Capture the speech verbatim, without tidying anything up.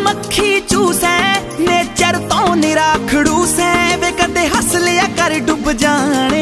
मक्खी चूसै नेचर तो निरा खड़ूस है वे कदे हस लिया कर डुब जाने